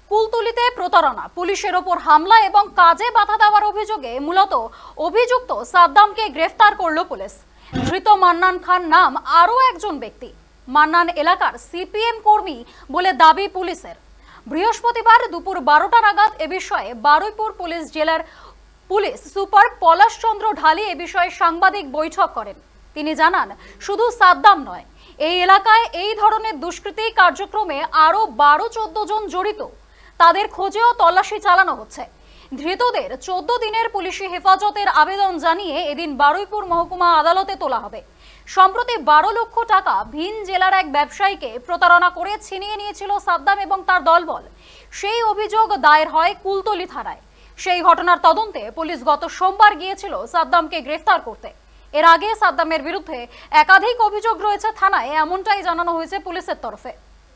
কুলতলিতে প্রতারণা, পুলিশের ওপর হামলা এবং কাজে বাধা দেওয়ার অভিযোগে মূলত অভিযুক্ত সাদ্দামকে গ্রেফতার করল পুলিশ। ধৃত মান্নান খান নাম আরও একজন ব্যক্তি। মান্নান এলাকার সিপিএম কর্মী বলে দাবি পুলিশের। বৃহস্পতিবার দুপুর 12টা নাগাদ এ বিষয়ে বারুইপুর পুলিশ জেলার পুলিশ সুপার পলাশ চন্দ্র ঢালি এ বিষয়ে সাংবাদিক বৈঠক করেন। তিনি জানান, শুধু সাদ্দাম নয়, এই এলাকায় এই ধরনের দুষ্কৃতী কার্যক্রমে আরও 12-14 জন জড়িত। তাদের খোঁজেও তল্লাশি চালানো হচ্ছে। ধৃতদের 14 দিনের পুলিশি হেফাজতের আবেদন জানিয়ে এদিন বারুইপুর মহকুমা আদালতে তোলা হবে। সম্প্রতি 12 লক্ষ টাকা ভিন জেলার এক ব্যবসায়ীকে প্রতারণা করে ছিনিয়ে নিয়েছিল সাদ্দাম এবং তার দলবল। সেই অভিযোগ দায়ের হয় কুলতলি থানায়। সেই ঘটনার তদন্তে পুলিশ গত সোমবার গিয়েছিল সাদ্দামকে গ্রেফতার করতে। এর আগে সাদ্দামের বিরুদ্ধে একাধিক অভিযোগ রয়েছে থানায়, এমনটাই জানানো হয়েছে পুলিশের তরফে।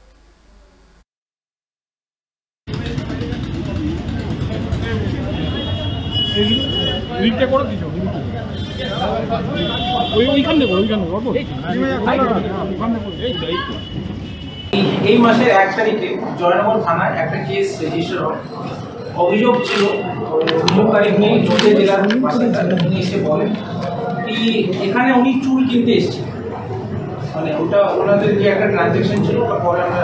এই মাসের 1 তারিখে জয়নগর থানায় একটা কেস রেজিস্টার হয়। অভিযোগ ছিল, অভিযোগকারী নদিয়া জেলার বাসিন্দা। উনি এসে বলেন কি এখানে উনি চুল কিনতে এসেছেন, মানে ওটা ওনাদের যে একটা ট্রানজ্যাকশন ছিল ওটা পরে আমরা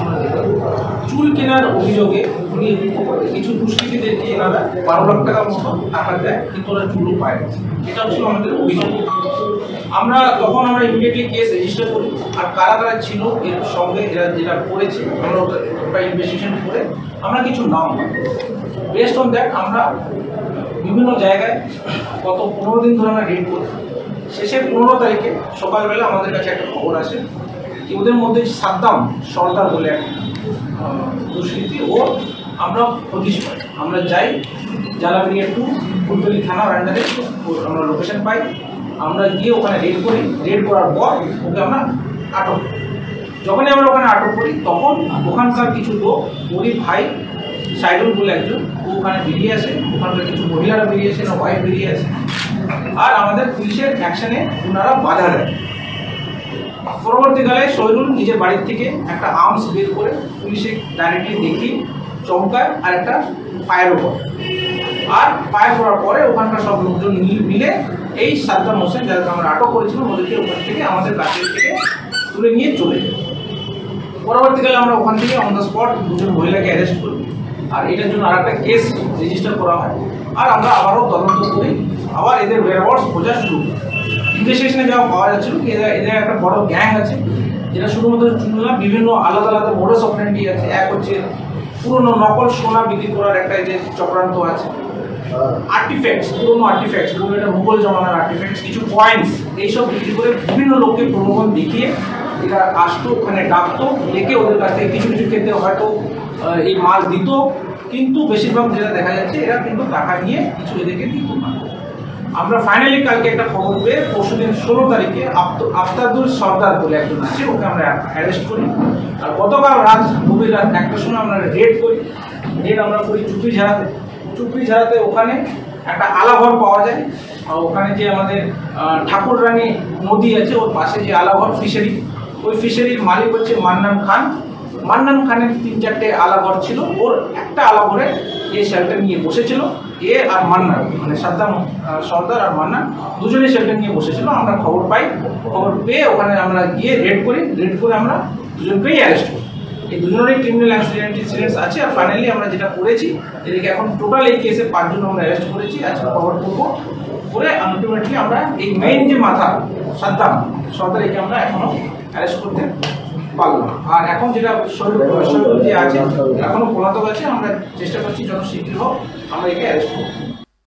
চুল কেনার অভিযোগে উনি কিছু দুষ্কৃতীদেরকে এনারা 12 লাখ টাকা মতো টাকা দেয়, কিন্তু ওরা চুলও পায় না। এটা হচ্ছে আমাদের অভিযোগ। আমরা ইমিডিয়েটলি কেস রেজিস্টার করি। আর কারা কারা ছিল এর সঙ্গে এরা যেটা করেছে আমরা ওটা ইনভেস্টিগেশন করে আমরা কিছু নাম বেস্ট অন দ্যাট আমরা বিভিন্ন জায়গায় গত 15 দিন ধরে আমরা রেড করি। শেষে 15 তারিখে সকালবেলা আমাদের কাছে একটা খবর আসে যে ওদের মধ্যে সাদ্দাম সর্দার বলে এক দুষ্কৃতী, ও আমরা হদিশ পাই। আমরা যাই জালাবিরিয়া 2 কুলতলি থানার আন্ডারে আমরা লোকেশন পাই। আমরা গিয়ে ওখানে রেড করি। রেড করার পর ওকে আমরা আটক করি। যখনই আমরা ওখানে আটক করি তখন ওখানকার কিছু লোক, ওরই ভাই সাইদুল বলে একজন, ও ওখানে বেরিয়ে আসে। ওখানকার কিছু মহিলারা বেরিয়ে আসে, না ওয়াইফ বেরিয়ে আসে। আর আমাদের পুলিশের অ্যাকশনে ওনারা বাধা দেয়। পরবর্তীকালে শহীদুল নিজের বাড়ির থেকে একটা আর্মস বের করে পুলিশে ডাইরেক্টলি দেখি চমকায় আর একটা ফায়ারও করে। আর ফায়ার করার পরে ওখানকার সব লোকজন মিলে এই সাদ্দাম হোসেন, যাদেরকে আমরা আটক করেছিলাম, ওদেরকে ওখান থেকে আমাদের গাছের থেকে তুলে নিয়ে চলে যায়। পরবর্তীকালে আমরা ওখান থেকে অন দ্য স্পট 2 জন মহিলাকে অ্যারেস্ট করি। আর এটার জন্য আর একটা কেস রেজিস্টার করা হয়। আর আমরা আবারও তদন্ত করি, আবার এদের ওয়্যারহাউস খোঁজা শুরু করি। ইনভেস্টিগেশনে যা পাওয়া যাচ্ছিল কি এদের একটা বড় গ্যাং আছে, যেটা শুধুমাত্র চুল না, বিভিন্ন আলাদা আলাদা মোডাস অপারেন্ডি আছে। এক হচ্ছে পুরনো নকল সোনা বিক্রি করার একটা এদের চক্রান্ত আছে। আর্টিফ্যাক্টস, পুরনো আর্টিফ্যাক্টস, পুরো এটা মুঘল জমানার আর্টিফ্যাক্টস, কিছু কয়েন্স, এইসব বিক্রি করে বিভিন্ন লোককে প্রলোভন দেখিয়ে এরা আসতো, ওখানে ডাকতো, ডেকে ওদের কাছ থেকে কিছু কিছু ক্ষেত্রে হয়তো এই মাল দিত, কিন্তু বেশিরভাগ যেটা দেখা যাচ্ছে এরা কিন্তু টাকা নিয়ে কিছু এদেরকে দিত না। আমরা ফাইনালি কালকে একটা খবর পেয়ে পরশুদিন 16 তারিখে আফতাদুল সর্দার বলে একজন আছে, ওকে আমরা অ্যারেস্ট করি। আর গতকাল গভীর রাত 1টার সময় আমরা রেড করি। রেড আমরা করি চুপড়িঝাড়াতে। ওখানে একটা আলাঘর পাওয়া যায়। ওখানে যে আমাদের ঠাকুররানী নদী আছে, ওর পাশে যে আলাঘর ফিশারি, ওই ফিশারির মালিক হচ্ছে মান্নান খান। মান্নান খানের 3-4টে আলাঘর ছিল। ওর একটা আলাঘরে এই শেল্টার নিয়ে বসেছিল। এ আর মান্নান, মানে সাদ্দাম সর্দার আর মান্নান দুজনেই শেল্টার নিয়ে বসেছিল। আমরা খবর পাই, খবর পেয়ে ওখানে আমরা গিয়ে রেড করি। রেড করে আমরা দুজনকেই অ্যারেস্ট করি। এই দুজনেরই ক্রিমিনাল ইনসিডেন্টস আছে। আর ফাইনালি আমরা যেটা করেছি, এদেরকে এখন টোটাল এই কেসে 5 জন আমরা অ্যারেস্ট করেছি। আজকে খবর করবো করে আলটিমেটলি আমরা এই মেইন যে মাথা সাদ্দাম সর্দার, একে আমরা এখনো অ্যারেস্ট করতে পারলাম। আর এখন যেটা শহীদুল যে আছে এখনো পলাতক আছে। আমরা চেষ্টা করছি যত শীঘ্র হোক আমরা একে অ্যারেস্ট করব।